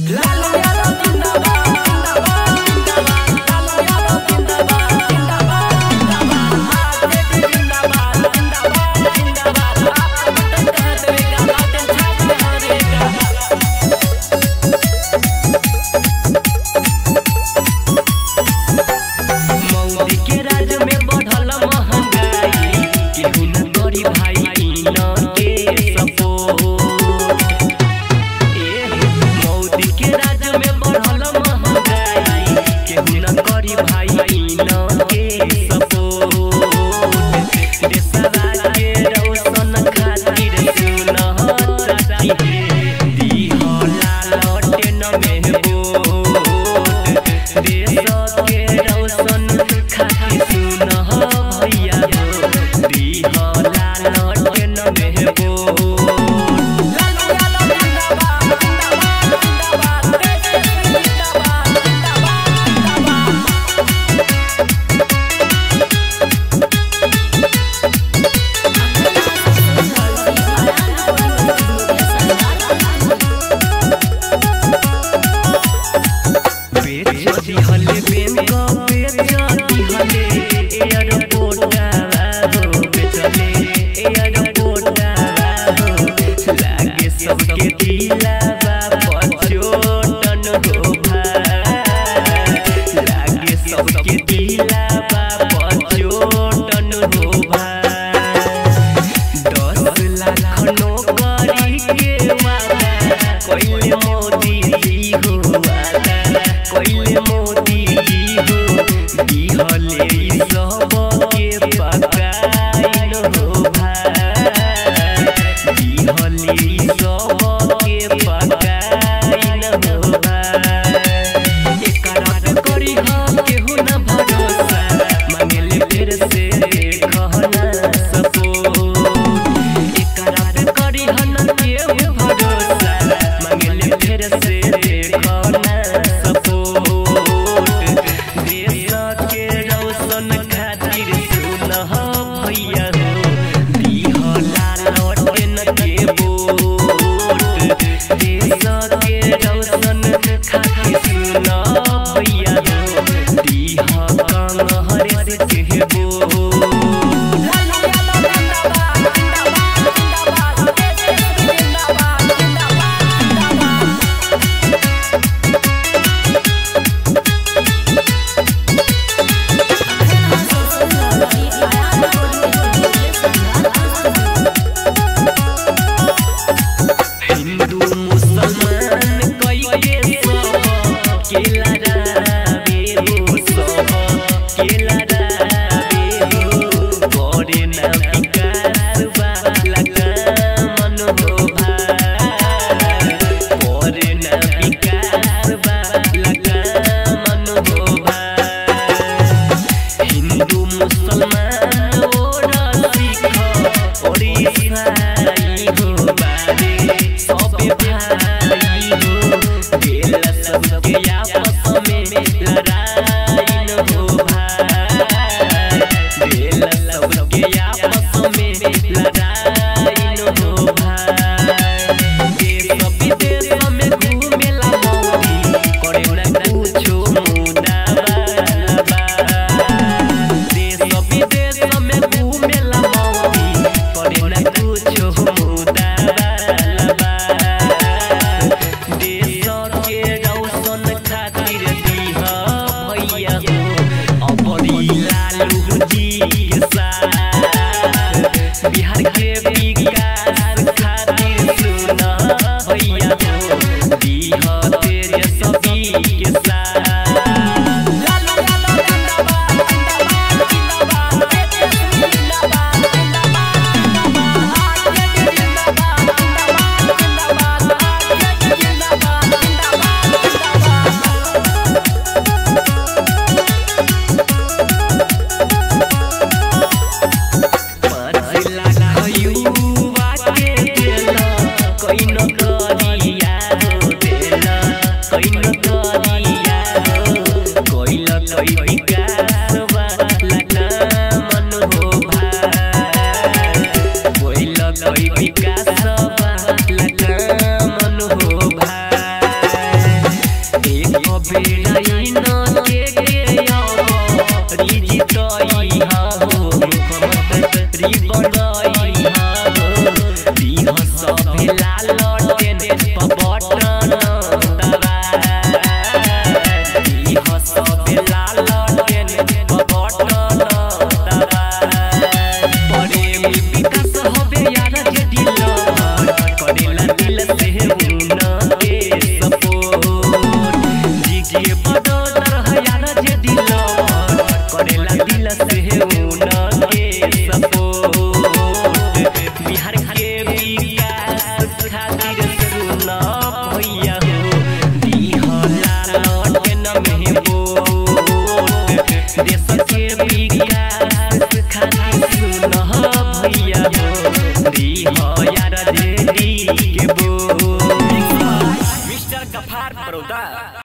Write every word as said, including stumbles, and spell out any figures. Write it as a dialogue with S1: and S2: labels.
S1: भरोसा मंगल फिर से बटन दबाई हसबे लालटेन बटन दबाई प्रेम विकास होबे यार जे दिल करेला दिल से उन के सपोर्ट जिगे बदोदर है यार जे दिल करेला दिल से उन के सपोर्ट बिहार के विकास खातिर सुना भैया हो दिहला लौटन में वोट देश के विकास खातिर सुना भैया हो दिह यार जे दी के वोट मिस्टर गफार बड़ौदा।